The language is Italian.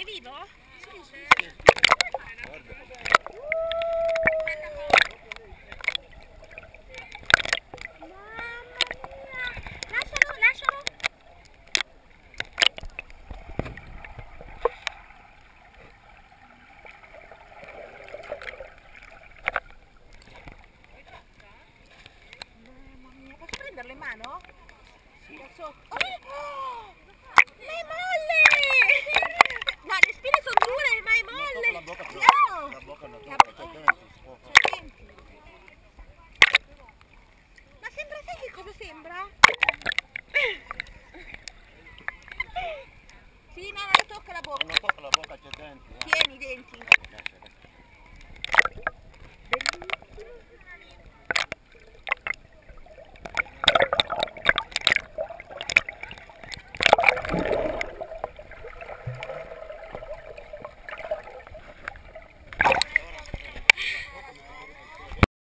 È vivo? Sì, sì. Mamma mia! Lascialo, lascialo! Mamma mia, posso prenderlo in mano? Sì. Posso... Oh! Ma è molle! No, le spine sono dure, ma è molle! La bocca ce l'ho. No! La bocca non La tocca, bocca. cioè, Ma sembra, sai che cosa sembra?